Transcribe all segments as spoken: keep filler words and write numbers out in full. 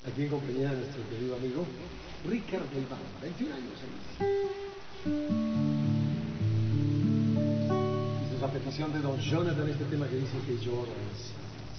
aquí en compañía de nuestro querido amigo Ricardo Iván, veintiún años. Esto es a petición de Don Jonathan, este tema que dice que lloras.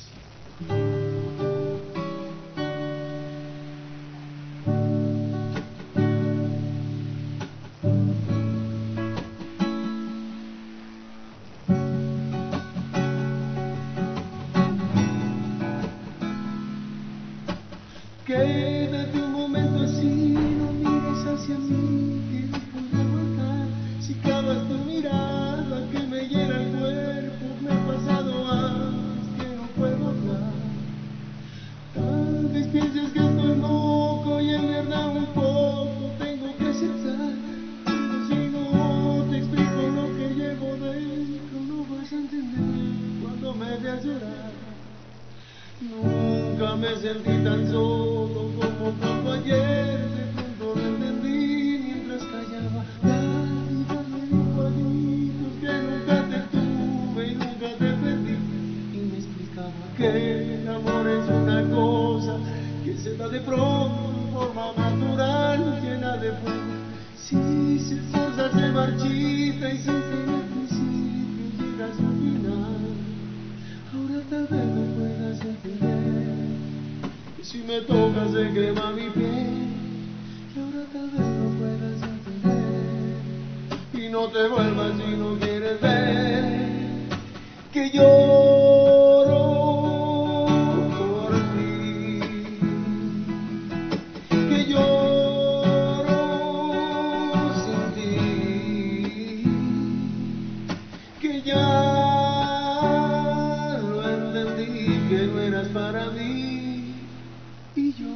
Quédate un momento así, no mires hacia mí, que no puedo aguantar. Si clavas tu mirada que me llena el cuerpo, me ha pasado antes que no puedo hablar. Tal vez pienses que estoy loco y en verdad un poco tengo que aceptar. Pero si no te explico lo que llevo dentro, no vas a entender cuando me veas llorar. Nunca me sentí tan solo como cuando ayer de pronto lo entendí mientras callaba. La vida me dijo adiós, que nunca te tuve y nunca te perdí. Y me explicaba que el amor es una cosa que se da de pronto en forma natural, llena de fuego. Si se forza se marchita y sin tener principio llega a su final. Ahora tal vez no puedas entender que si me tocas se quema mi piel. Y ahora tal vez no puedas entender y no te vuelvas si no quieres ver que lloro por ti, que lloro sin ti, que ya que no eras para mí y yo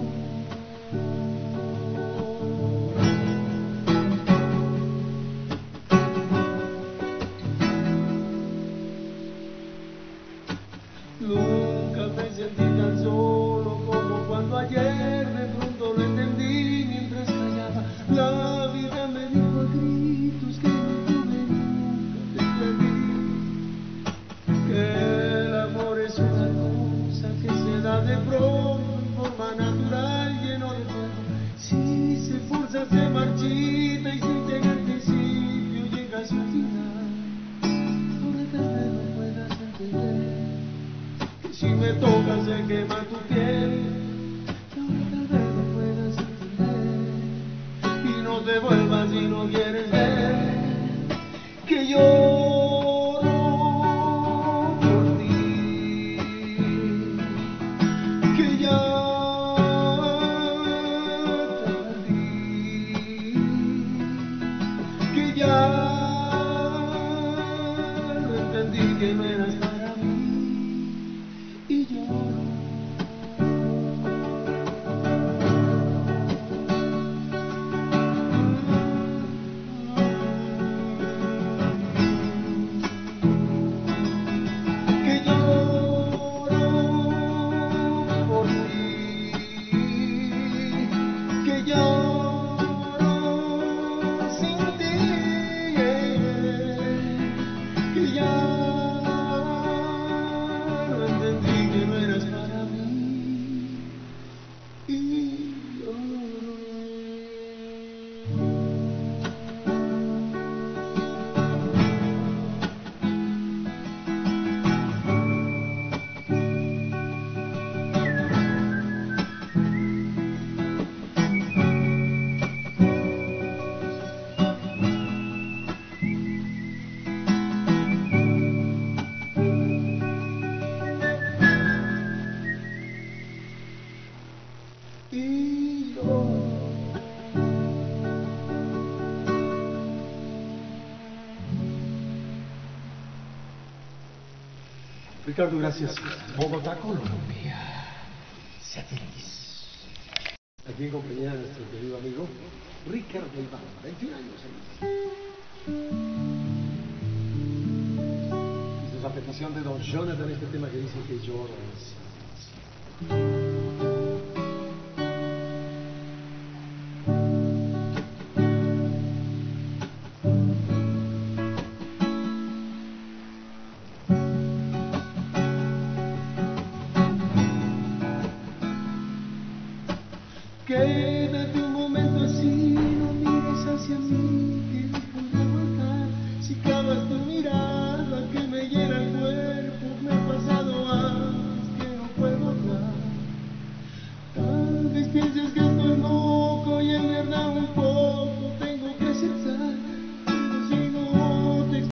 nunca me sentí tan solo como cuando ayer de pronto lo entendí mientras callaba. La vida me dijo a gritos que no tuve nunca te perdí, que el amor es una cosa que se da de pronto en forma natural, lleno de fuego. Si se forza se marchita y sin tener principio llega a su final. Ahora tal vez no puedas entender que si me tocas se quema tu piel. Ahora tal vez no puedas entender y no te vuelvas si no quieres ver que yo que no eras para mí y lloro. Que lloro por ti, que lloro sin ti, que ya Ricardo, gracias. Bogotá, Colombia. Sea feliz. Aquí en compañía de nuestro querido amigo Ricardo Iván, veintiún años. Esto es a petición de Don Jonathan, este tema que dice que lloras. Quédate un momento así, no mires hacia mí.